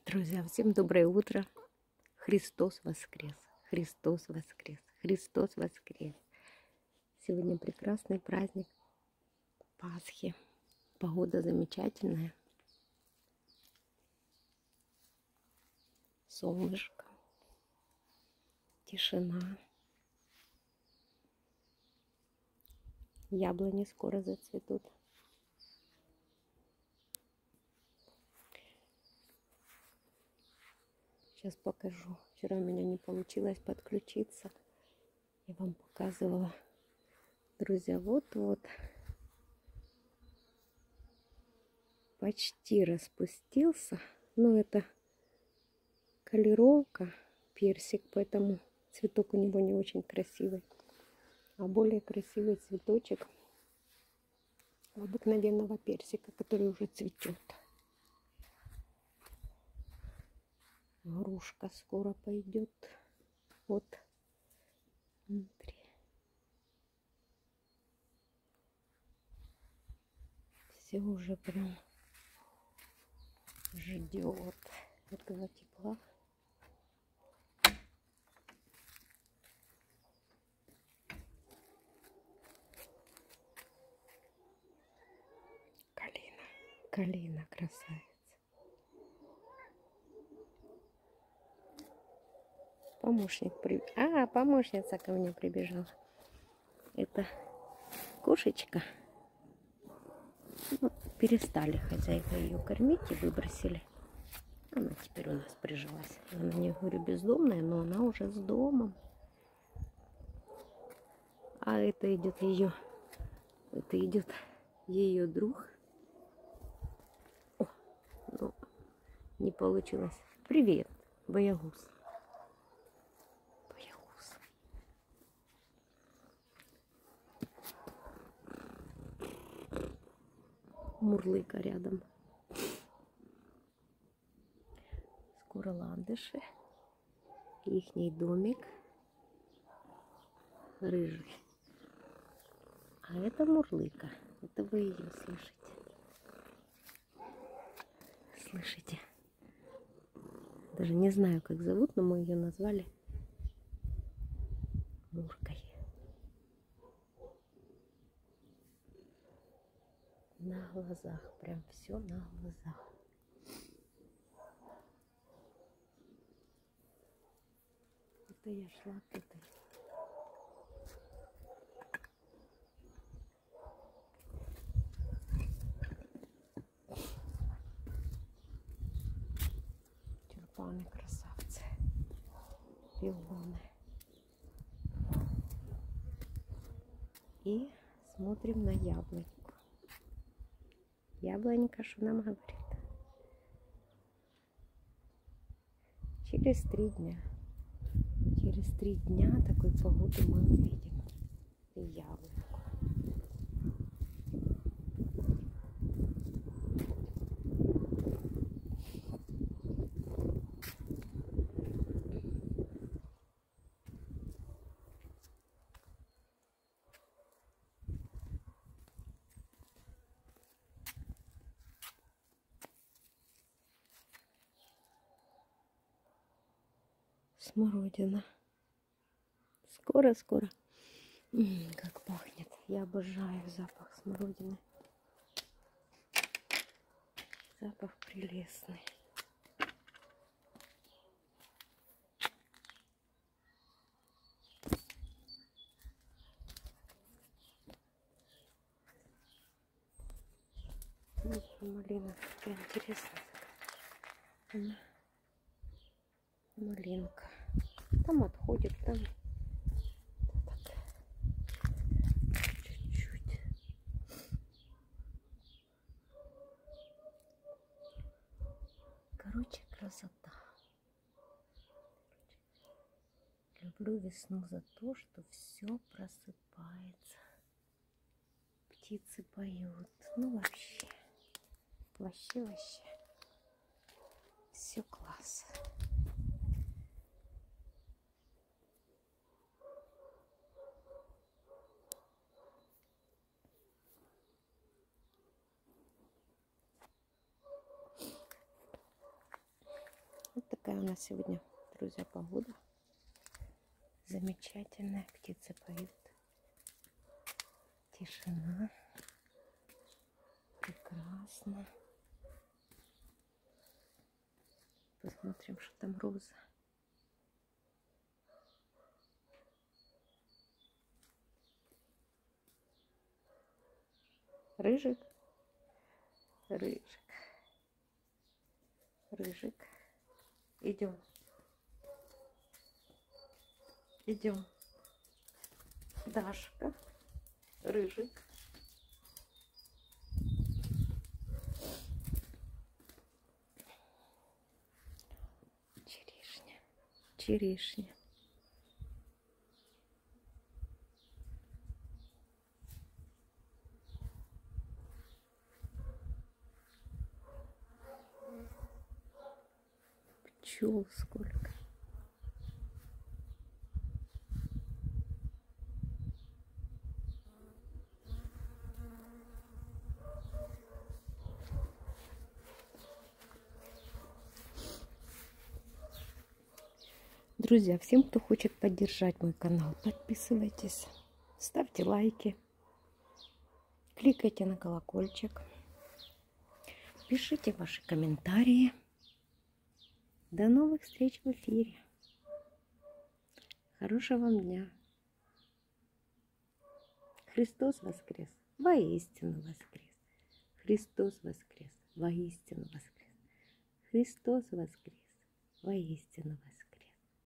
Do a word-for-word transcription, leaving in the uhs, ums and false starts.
Друзья, всем доброе утро. Христос воскрес! Христос воскрес! Христос воскрес! Сегодня прекрасный праздник Пасхи. Погода замечательная. Солнышко. Тишина. Яблони скоро зацветут. Сейчас покажу. Вчера у меня не получилось подключиться. Я вам показывала. Друзья, вот-вот. Почти распустился. Но это колеровка, персик, поэтому цветок у него не очень красивый. А более красивый цветочек у обыкновенного персика, который уже цветет. Грушка скоро пойдет. Вот внутри. Все уже прям ждет этого тепла. Калина, калина, красавица. Помощник при... А, помощница ко мне прибежала. Это кошечка. Ну, перестали хозяйка ее кормить и выбросили. Она теперь у нас прижилась. Она, не говорю, бездомная, но она уже с домом. А это идет ее, это идет ее друг. О, ну, не получилось. Привет, боягуз. Боягуз. Мурлыка рядом. Скоро ландыши. Ихний домик. Рыжий. А это мурлыка. Это вы ее слышите. Слышите? Даже не знаю, как зовут, но мы ее назвали Муркой. На глазах. Прям все на глазах. Это я шла к этой. Тюльпаны красавцы. Пионы. И смотрим на яблоньку. Яблонька, что нам говорит? Через три дня. Через три дня такой погоды мы увидим яблоньку. Смородина. Скоро-скоро. Как пахнет. Я обожаю запах смородины. Запах прелестный. Малина такая интересная. Она малинка. Там отходит, там чуть-чуть. Короче, красота. Люблю весну за то, что все просыпается. Птицы поют. Ну вообще. Вообще, вообще. Все класс. Вот такая у нас сегодня, друзья, погода. Замечательная, птицы поют. Тишина. Прекрасно. Посмотрим, что там роза. Рыжик. Рыжик. Рыжик. Идем. Идем. Дашка. Рыжик. Черешня. Черешня. Пчел сколько. Друзья, всем, кто хочет поддержать мой канал, подписывайтесь, ставьте лайки, кликайте на колокольчик, пишите ваши комментарии. До новых встреч в эфире. Хорошего вам дня. Христос воскрес, воистину воскрес. Христос воскрес, воистину воскрес. Христос воскрес, воистину воскрес.